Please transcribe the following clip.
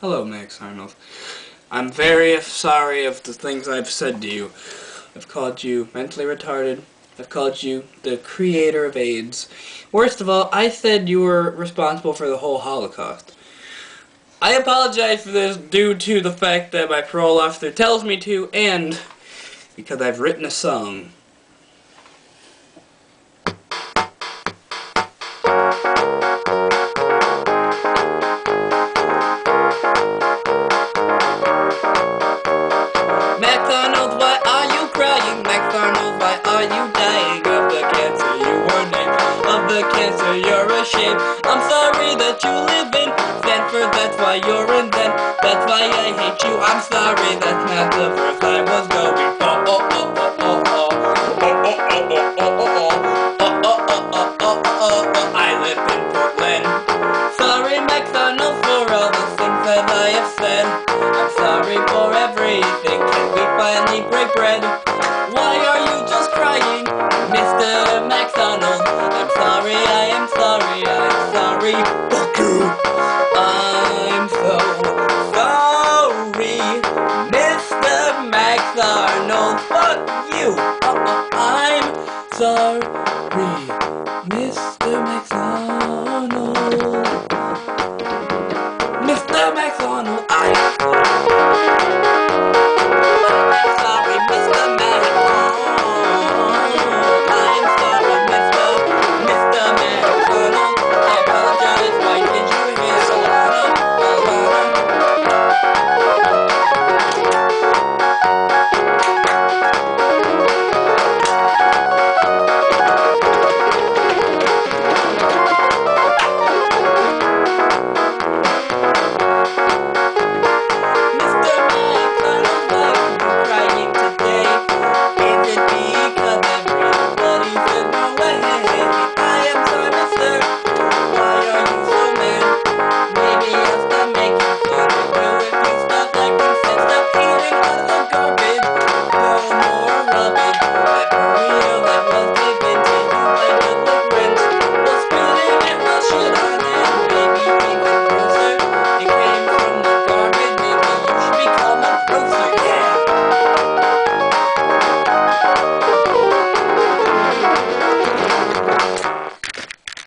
Hello, Max Arnold. I'm very sorry of the things I've said to you. I've called you mentally retarded. I've called you the creator of AIDS. Worst of all, I said you were responsible for the whole Holocaust. I apologize for this due to the fact that my parole officer tells me to, and because I've written a song. Max Arnold, why are you crying? Max Arnold, why are you dying of the cancer you were named? Of the cancer you're ashamed. I'm sorry that you live in Stanford, that's why you're in Zen. That's why I hate you. I'm sorry, that's not the verse I was going for. I live in Portland. Sorry, Max Arnold, for all the things that I have said. I'm sorry for everything. Can we finally break bread? Why are you just crying, Mr. Max Arnold? I'm sorry, I am sorry, I'm sorry. Fuck you. I'm so sorry, Mr. Max Arnold. Fuck you. I'm sorry.